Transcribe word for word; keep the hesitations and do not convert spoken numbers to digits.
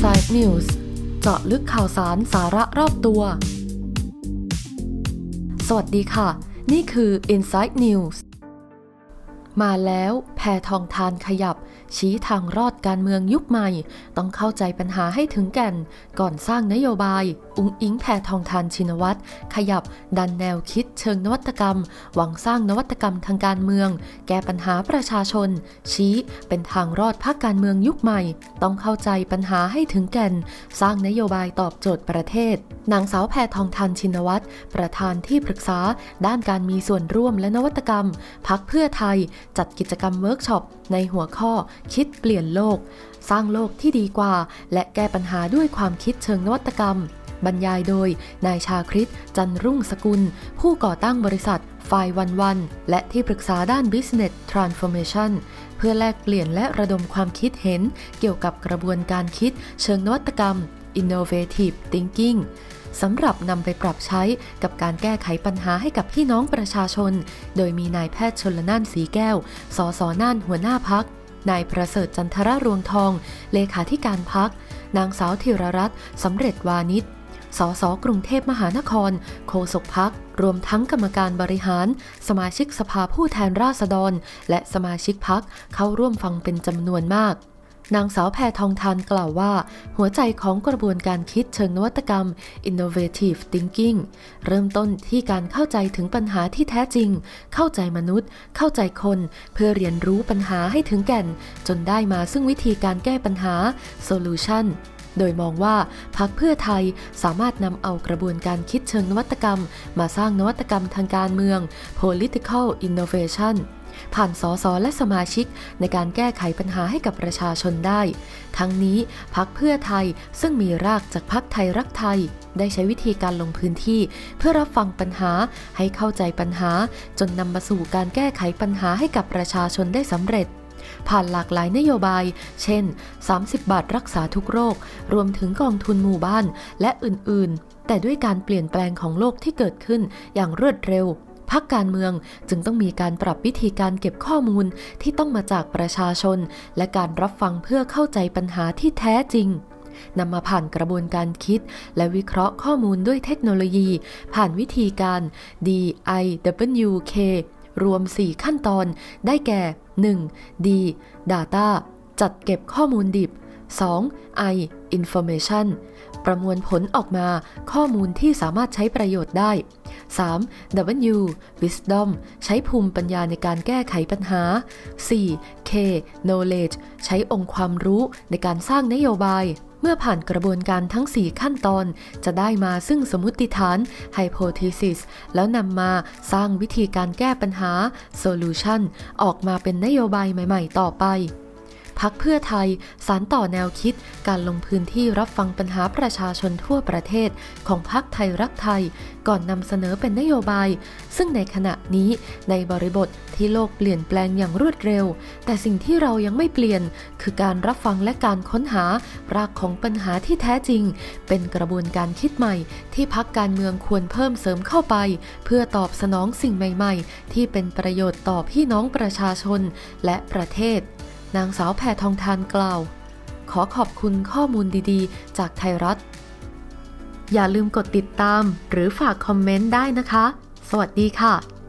Inside News เจาะลึกข่าวสารสาระรอบตัวสวัสดีค่ะนี่คือ Inside News มาแล้วแพทองธารขยับชี้ทางรอดการเมืองยุคใหม่ต้องเข้าใจปัญหาให้ถึงแก่นก่อนสร้างนโยบายอุ๊งอิ๊งแพทองธารชินวัตรขยับดันแนวคิดเชิงนวัตกรรมหวังสร้างนวัตกรรมทางการเมืองแก้ปัญหาประชาชนชี้เป็นทางรอดพรรคการเมืองยุคใหม่ต้องเข้าใจปัญหาให้ถึงแก่นสร้างนโยบายตอบโจทย์ประเทศนางสาวแพทองธารชินวัตรประธานที่ปรึกษาด้านการมีส่วนร่วมและนวัตกรรมพรรคเพื่อไทยจัดกิจกรรมเวิร์กช็อปในหัวข้อคิดเปลี่ยนโลกสร้างโลกที่ดีกว่าและแก้ปัญหาด้วยความคิดเชิงนวัตกรรมบรรยายโดยนายชาคริตจันรุ่งสกุลผู้ก่อตั้งบริษัทไฟวันวันและที่ปรึกษาด้าน Business Transformation เพื่อแลกเปลี่ยนและระดมความคิดเห็นเกี่ยวกับกระบวนการคิดเชิงนวัตกรรม Innovative Thinking สำหรับนำไปปรับใช้กับการแก้ไขปัญหาให้กับพี่น้องประชาชนโดยมีนายแพทย์ชลน่านสีแก้วสสน่านหัวหน้าพรรคนายประเสริฐจันทรรวงทองเลขาธิการพรรคนางสาวธีรรัตน์สำเร็จวานิชสสกรุงเทพมหานครโฆษกพรรครวมทั้งกรรมการบริหารสมาชิกสภาผู้แทนราษฎรและสมาชิกพรรคเข้าร่วมฟังเป็นจำนวนมากนางสาวแพทองธารกล่าวว่าหัวใจของกระบวนการคิดเชิงนวัตกรรม Innovative Thinking เริ่มต้นที่การเข้าใจถึงปัญหาที่แท้จริงเข้าใจมนุษย์เข้าใจคนเพื่อเรียนรู้ปัญหาให้ถึงแก่นจนได้มาซึ่งวิธีการแก้ปัญหา Solution โดยมองว่าพรรคเพื่อไทยสามารถนำเอากระบวนการคิดเชิงนวัตกรรมมาสร้างนวัตกรรมทางการเมือง Political Innovationผ่านสสและสมาชิกในการแก้ไขปัญหาให้กับประชาชนได้ทั้งนี้พรรคเพื่อไทยซึ่งมีรากจากพรรคไทยรักไทยได้ใช้วิธีการลงพื้นที่เพื่อรับฟังปัญหาให้เข้าใจปัญหาจนนำมาสู่การแก้ไขปัญหาให้กับประชาชนได้สำเร็จผ่านหลากหลายนโยบายเช่นสามสิบบาทรักษาทุกโรครวมถึงกองทุนหมู่บ้านและอื่นๆแต่ด้วยการเปลี่ยนแปลงของโลกที่เกิดขึ้นอย่างรวดเร็วพรรคการเมืองจึงต้องมีการปรับวิธีการเก็บข้อมูลที่ต้องมาจากประชาชนและการรับฟังเพื่อเข้าใจปัญหาที่แท้จริงนำมาผ่านกระบวนการคิดและวิเคราะห์ข้อมูลด้วยเทคโนโลยีผ่านวิธีการ ดี ไอ ดับเบิลยู เค รวมสี่ขั้นตอนได้แก่ หนึ่ง ดี Data จัดเก็บข้อมูลดิบ สอง ไอ Information ประมวลผลออกมาข้อมูลที่สามารถใช้ประโยชน์ได้ สาม ดับเบิลยู Wisdom ใช้ภูมิปัญญาในการแก้ไขปัญหา สี่ เค Knowledge ใช้องค์ความรู้ในการสร้างนโยบายเมื่อผ่านกระบวนการทั้งสี่ขั้นตอนจะได้มาซึ่งสมมุติฐาน Hypothesis แล้วนำมาสร้างวิธีการแก้ปัญหา Solution ออกมาเป็นนโยบายใหม่ๆต่อไปพรรคเพื่อไทยสานต่อแนวคิดการลงพื้นที่รับฟังปัญหาประชาชนทั่วประเทศของพรรคไทยรักไทยก่อนนำเสนอเป็นนโยบายซึ่งในขณะนี้ในบริบทที่โลกเปลี่ยนแปลงอย่างรวดเร็วแต่สิ่งที่เรายังไม่เปลี่ยนคือการรับฟังและการค้นหารากของปัญหาที่แท้จริงเป็นกระบวนการคิดใหม่ที่พรรคการเมืองควรเพิ่มเสริมเข้าไปเพื่อตอบสนองสิ่งใหม่ๆที่เป็นประโยชน์ต่อพี่น้องประชาชนและประเทศนางสาวแพทองธารกล่าวขอขอบคุณข้อมูลดีๆจากไทยรัฐอย่าลืมกดติดตามหรือฝากคอมเมนต์ได้นะคะสวัสดีค่ะ